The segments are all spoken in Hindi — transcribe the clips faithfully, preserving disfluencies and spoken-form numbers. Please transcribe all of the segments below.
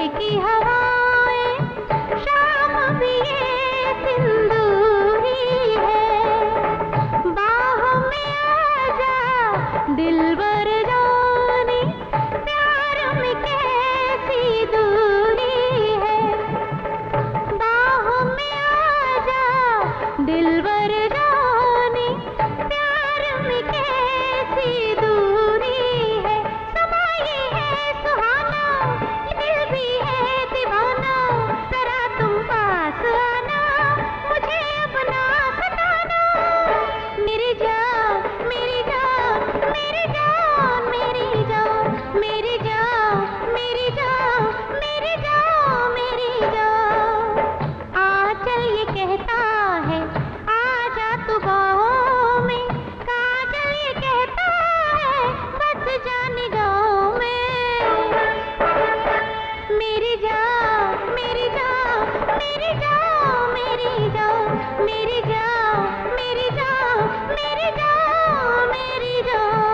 की हवाएं, शाम भी ये सिंदूरी है। बाहों में आजा दिलबर जाने, प्यार में कैसी दूरी है। बाहों में आजा दिलबर जाने, प्यार में कैसी दूरी है। समाई है सुहाना, दिल भी है दीवाना, जरा तुम पास आना, मुझे अपना सताना। मेरी जान मेरी जान मेरी जान मेरी जान मेरी जान मेरी जान मेरी जान मेरी जान। आंचल ये कहता है आजा तू बाहों में, काजल ये कहता है बस जा निगाहों में। मेरी जान मेरी जान मेरी जान मेरी जान मेरी जान मेरी जान मेरी जान मेरी जान।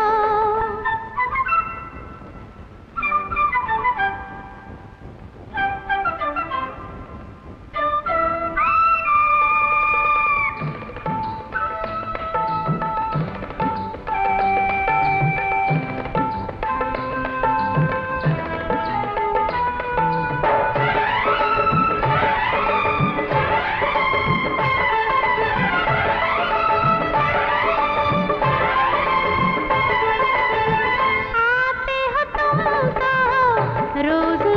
आते हो तुम तो रोज